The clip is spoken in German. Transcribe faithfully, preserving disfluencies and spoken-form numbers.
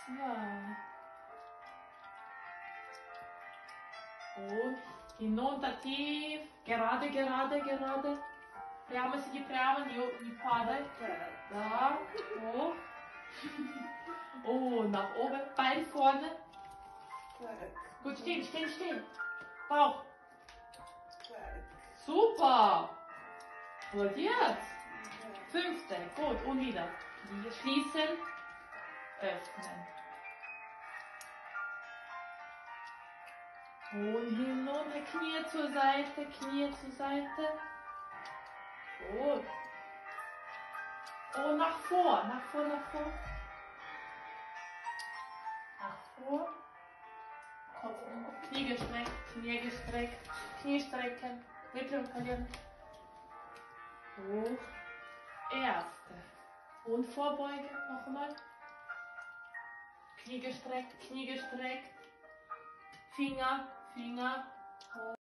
Zwei. Und hinunter tief. Gerade, gerade, gerade. Прямо сиди, прямо, не, не падай. Da, hoch. Oh, nach oben. Bein vorne. Gut, stehen, stehen, stehen. Bauch. Super. Und jetzt. Fünfte. Gut, und wieder. Knie schließen. Öffnen. Und hinunter. Knie zur Seite, Knie zur Seite. Gut. Und nach vor, nach vor, nach vor. Nach vor. Kopf und Knie gestreckt, Knie gestreckt, Knie strecken, Mitte und verlieren. Hoch. Erste. Und vorbeugen, nochmal. Knie gestreckt, Knie gestreckt. Finger, Finger.